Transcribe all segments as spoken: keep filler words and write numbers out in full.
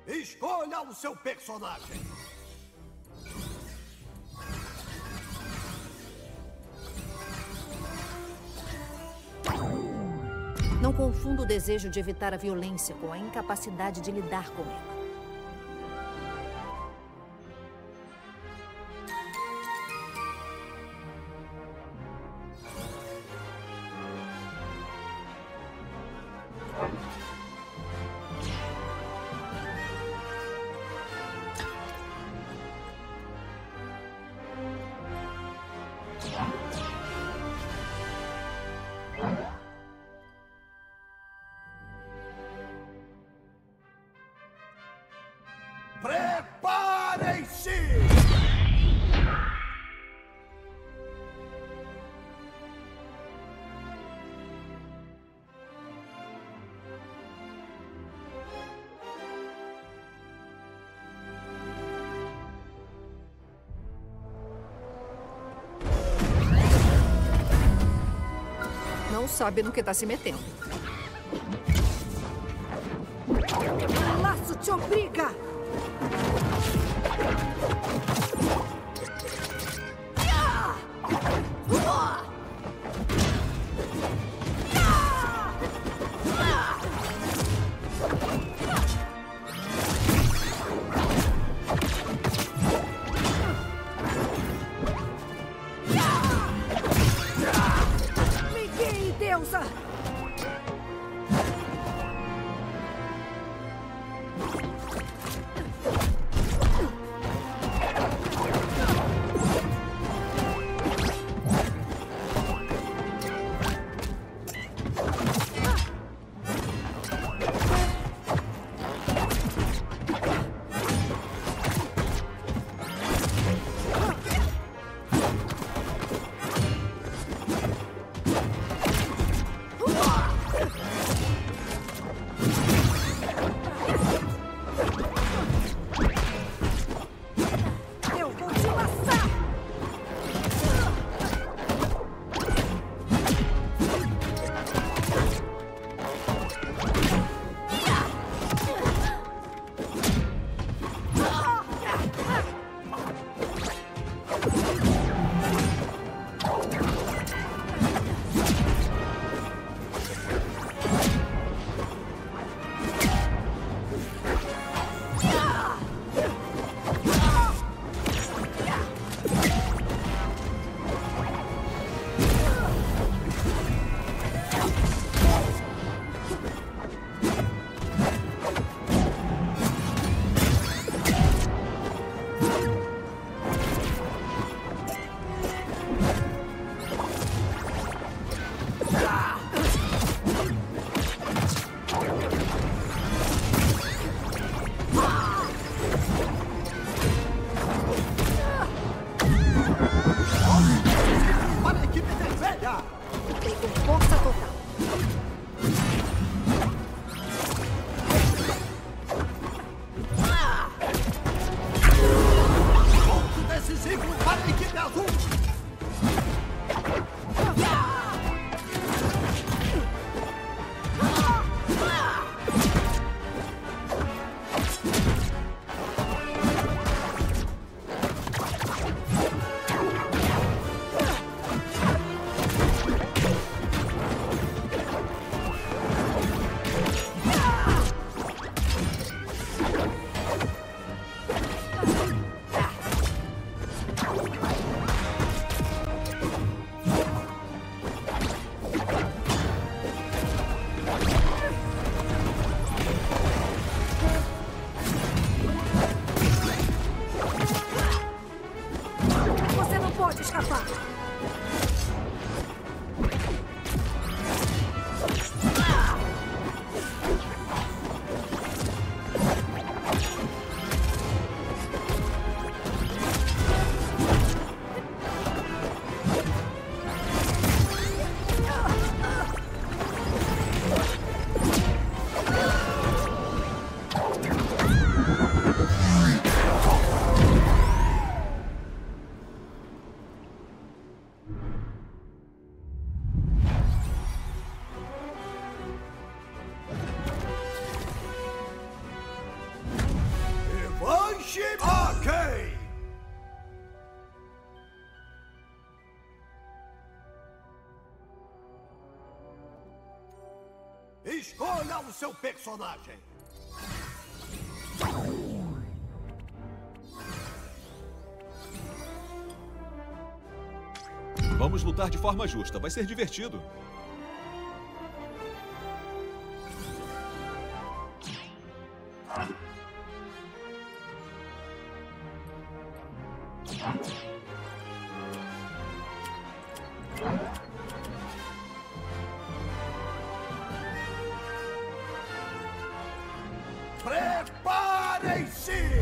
Escolha o seu personagem. Não confunda o desejo de evitar a violência com a incapacidade de lidar com ela. Preparem-se! Não sabe no que está se metendo. O laço te obriga! Me guie, deusa! Escolha o seu personagem. Vamos lutar de forma justa. Vai ser divertido. Preparem-se!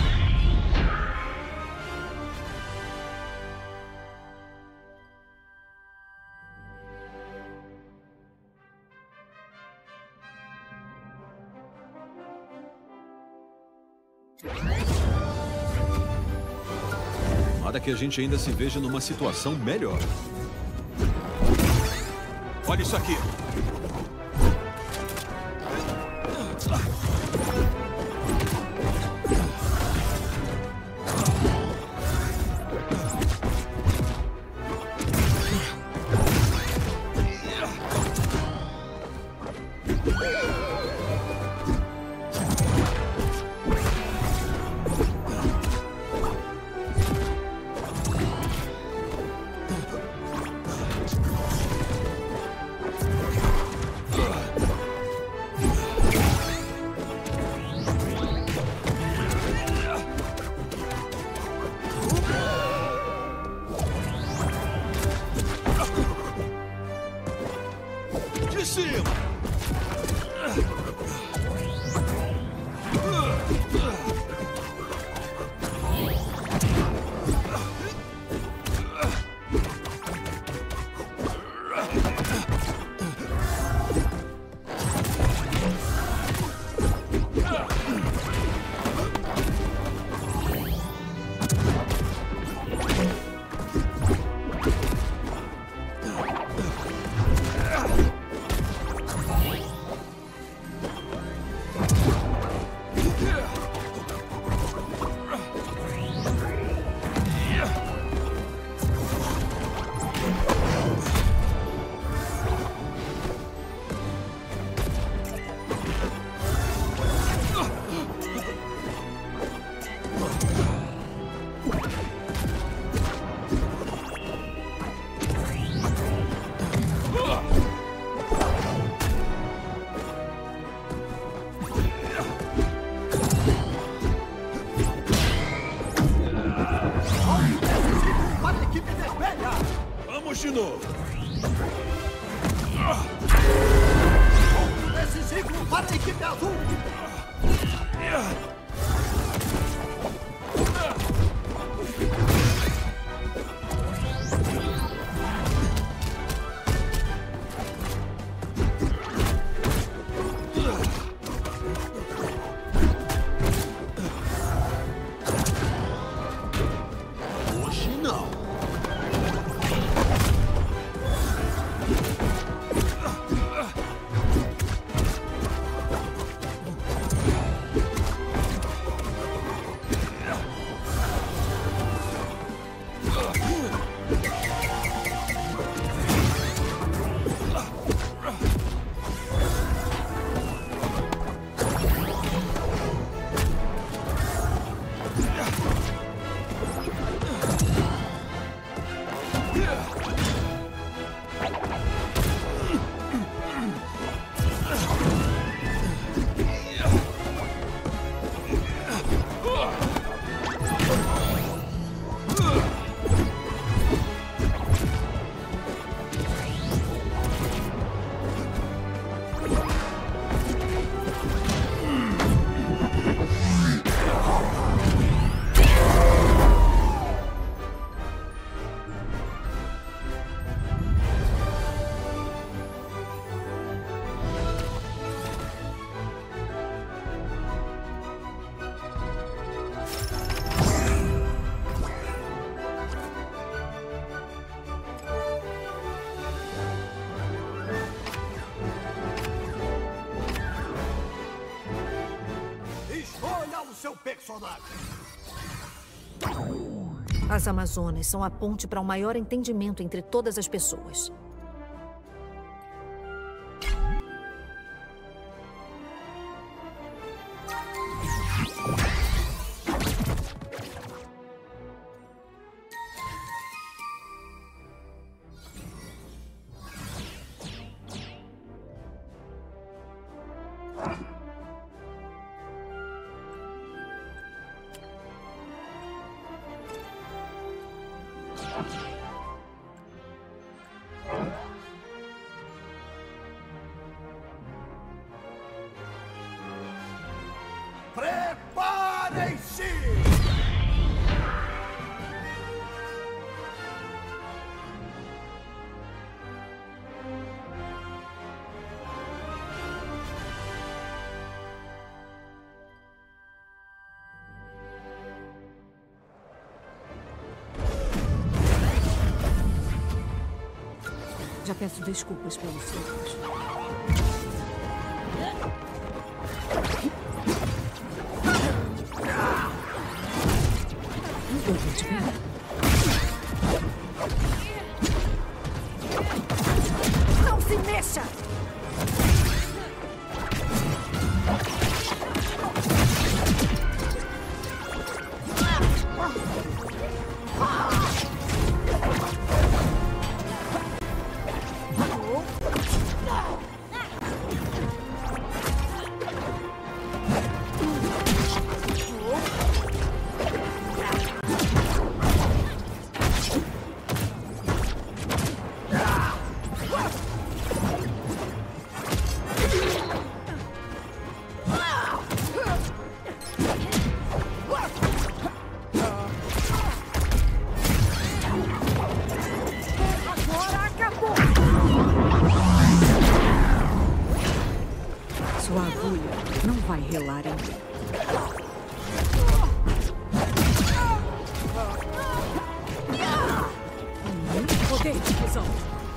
Nada que a gente ainda se veja numa situação melhor. Olha isso aqui. De cima! Para a equipe vermelha! Vamos de novo! Ponto decisivo para a equipe azul! Hoje não. Escolha o seu personagem. As Amazonas são a ponte para um maior entendimento entre todas as pessoas. Preparem-se! Já peço desculpas pelos erros. Eu vou te pegar. Não se mexa! Sua agulha não vai relar em mim. Poder de fusão.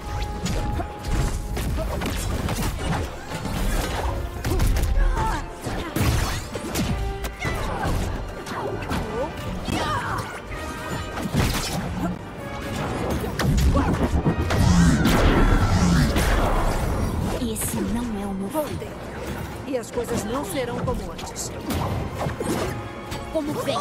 Esse não é o meu Voltei. E as coisas não serão como antes. Como vem?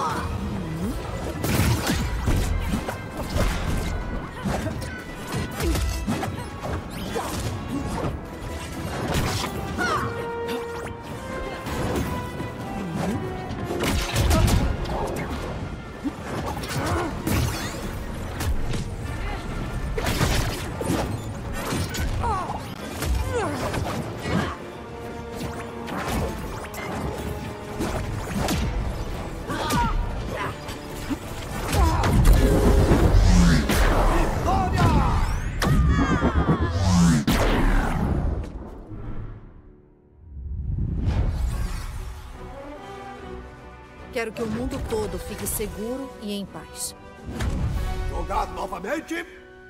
Quero que o mundo todo fique seguro e em paz. Jogar novamente?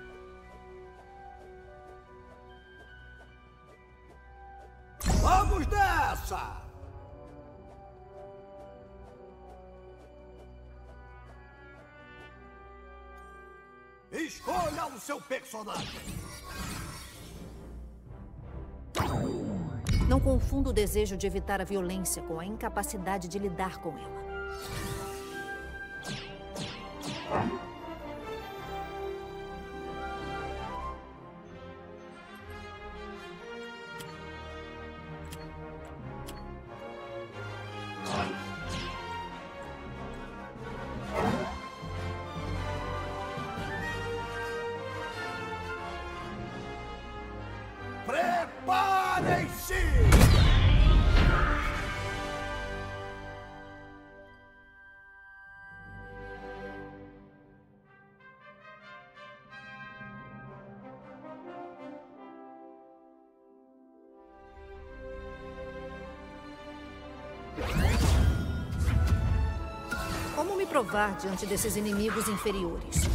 Vamos nessa! Escolha o seu personagem. Não confunda o desejo de evitar a violência com a incapacidade de lidar com ela. Preparem-se! Como me provar diante desses inimigos inferiores?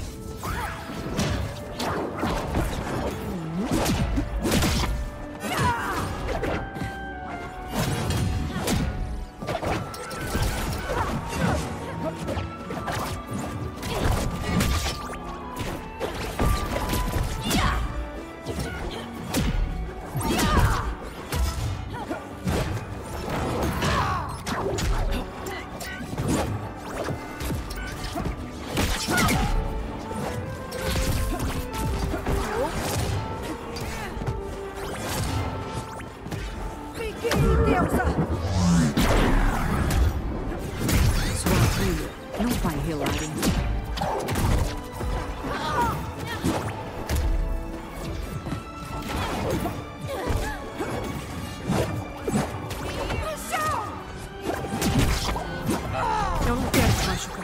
machucar.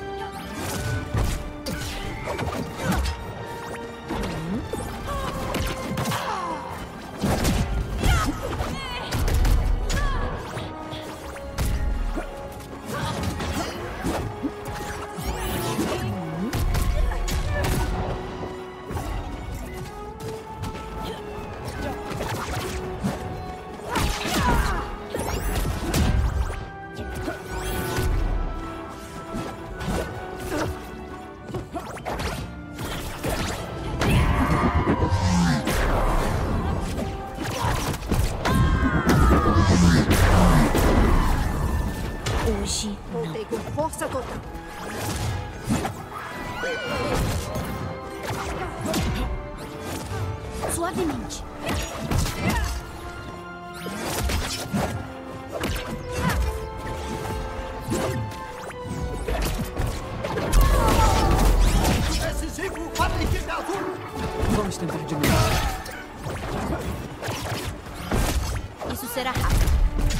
Hoje Voltei com força total. suavemente. Decisivo para a equipe azul. Vamos tentar de novo. Isso será rápido.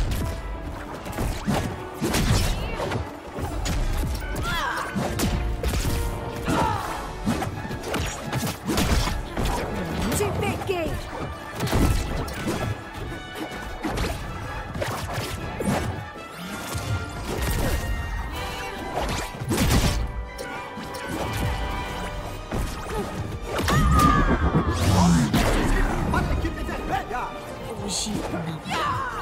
Te peguei! Decisivo para a equipe vermelha. Hoje não.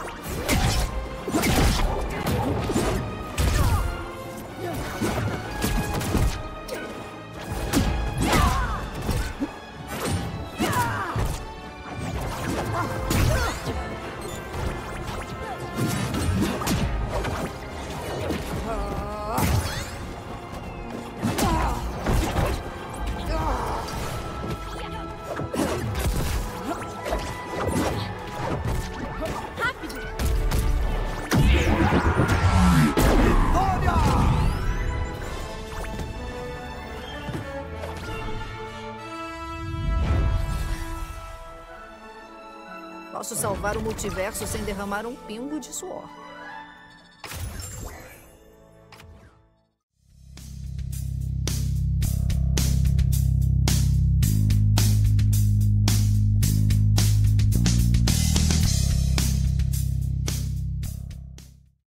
Vitória! Posso salvar o multiverso sem derramar um pingo de suor.